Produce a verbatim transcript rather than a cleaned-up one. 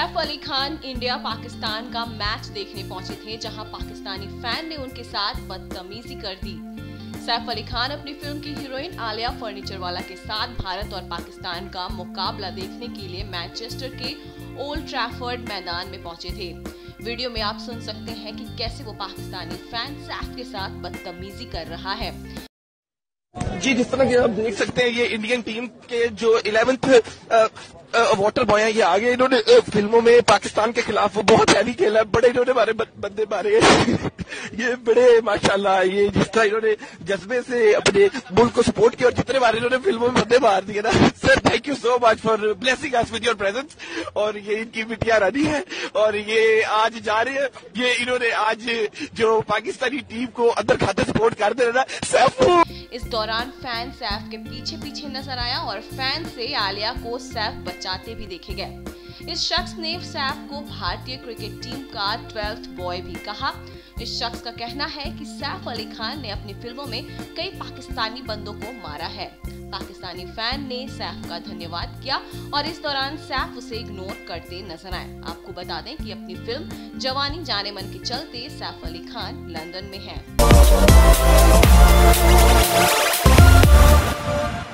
Saif Ali Khan India Pakistan का match देखने पहुंचे थे, जहां पाकिस्तानी फैन ने उनके साथ बदतमीजी कर दी। सैफ अली खान अपनी फिल्म की हीरोइन आलिया फर्नीचरवाला के साथ भारत और पाकिस्तान का मुकाबला देखने के लिए मैनचेस्टर के ओल्ड ट्रैफर्ड मैदान में पहुंचे थे। वीडियो में आप सुन सकते हैं कि कैसे वो पाकिस्तानी फैन सैफ के साथ बदतमीजी कर रहा है। जी, जिस तरह कि आप देख सकते हैं, ये इंडियन टीम के जो इलेवेंथ वाटर बॉय हैं, ये आगे इन्होंने फिल्मों में पाकिस्तान के खिलाफ बहुत हैवी खेला, बड़े इन्होंने मारे बंदे मारे ये बड़े माशाल्लाह, ये जिस तरह इन्होंने जज्बे से अपने मुल्क को सपोर्ट किया और जितने बार इन्होंने फिल्मों में बंदे मार दिए ना। Sir, thank you so much for blessing us with your presence. और ये इनकी बिटिया रानी है और ये आज जा रहे हैं, ये इन्होंने आज जो पाकिस्तानी टीम को अंदर खाते सपोर्ट कर दे रहा सैफ। इस दौरान फैन सैफ के पीछे पीछे नजर आया और फैन से आलिया को सैफ बचाते भी देखे गए। इस शख्स ने सैफ को भारतीय क्रिकेट टीम का ट्वेल्थ बॉय भी कहा। इस शख्स का कहना है कि सैफ अली खान ने अपनी फिल्मों में कई पाकिस्तानी बंदों को मारा है। पाकिस्तानी फैन ने सैफ का धन्यवाद किया और इस दौरान सैफ उसे इग्नोर करते नजर आए। आपको बता दें कि अपनी फिल्म जवानी जाने मन के चलते सैफ अली खान लंदन में है।